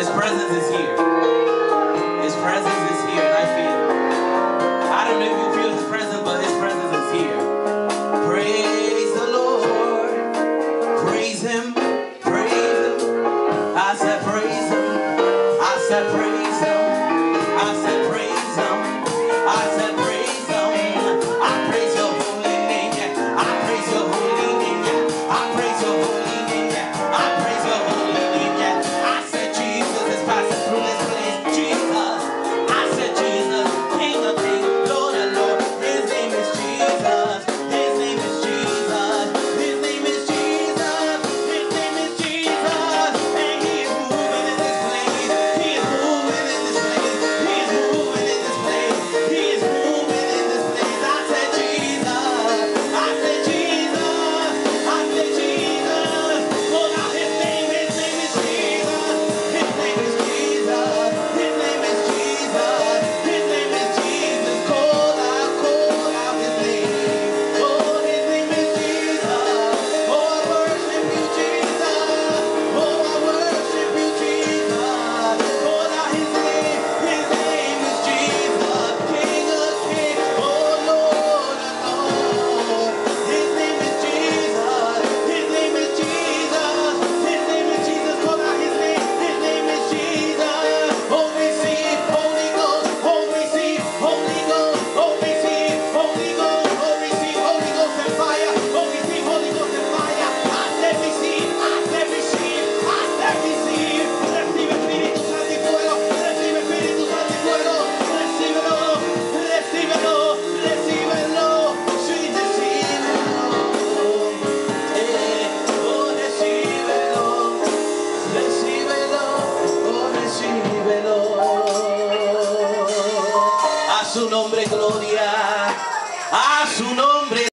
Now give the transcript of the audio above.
His presence is here. His presence is here, and I feel it. I don't know if you feel His presence, but His presence is here. Praise the Lord. Praise Him. Praise Him. I said praise Him. I said praise Him.